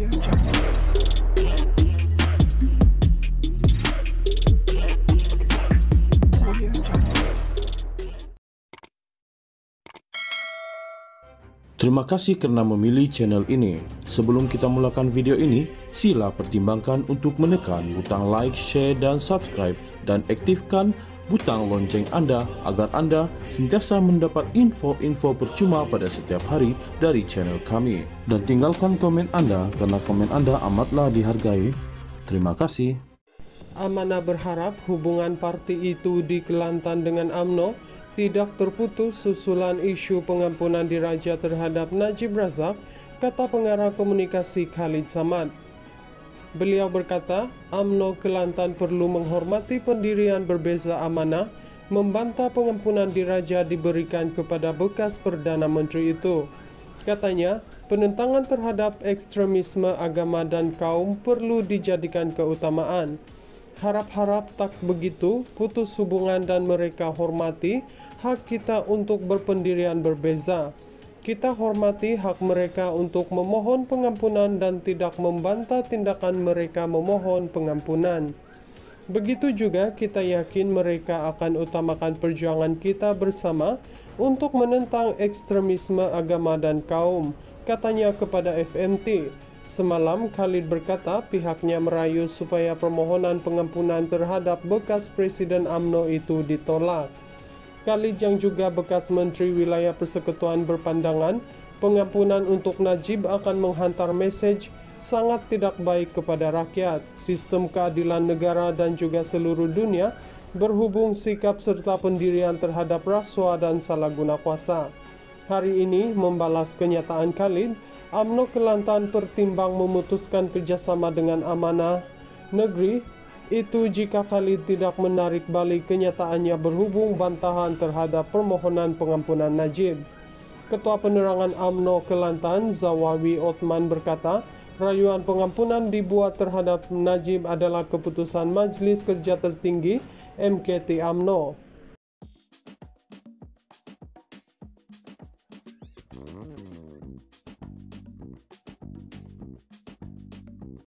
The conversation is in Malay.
Terima kasih karena memilih channel ini. Sebelum kita mulakan video ini, sila pertimbangkan untuk menekan butang like, share, dan subscribe, dan aktifkan butang lonceng Anda agar Anda sentiasa mendapat info-info percuma pada setiap hari dari channel kami. Dan tinggalkan komen Anda karena komen Anda amatlah dihargai. Terima kasih. Amanah berharap hubungan parti itu di Kelantan dengan UMNO tidak terputus susulan isu pengampunan diraja terhadap Najib Razak, kata pengarah komunikasi Khalid Samad. Beliau berkata, UMNO Kelantan perlu menghormati pendirian berbeza amanah, membantah pengampunan diraja diberikan kepada bekas Perdana Menteri itu. Katanya, penentangan terhadap ekstremisme agama dan kaum perlu dijadikan keutamaan. Harap-harap tak begitu, putus hubungan dan mereka hormati hak kita untuk berpendirian berbeza. Kita hormati hak mereka untuk memohon pengampunan dan tidak membantah tindakan mereka memohon pengampunan. Begitu juga kita yakin mereka akan utamakan perjuangan kita bersama untuk menentang ekstremisme agama dan kaum, katanya kepada FMT. Semalam Khalid berkata pihaknya merayu supaya permohonan pengampunan terhadap bekas Presiden UMNO itu ditolak. Khalid yang juga bekas Menteri Wilayah Persekutuan berpandangan pengampunan untuk Najib akan menghantar mesej sangat tidak baik kepada rakyat, sistem keadilan negara dan juga seluruh dunia berhubung sikap serta pendirian terhadap rasuah dan salah guna kuasa. Hari ini membalas kenyataan Khalid, UMNO Kelantan pertimbang memutuskan kerjasama dengan amanah negeri itu jika Khalid tidak menarik balik kenyataannya berhubung bantahan terhadap permohonan pengampunan Najib. Ketua Penerangan UMNO Kelantan, Zawawi Othman berkata, rayuan pengampunan dibuat terhadap Najib adalah keputusan Majelis Kerja Tertinggi MKT UMNO.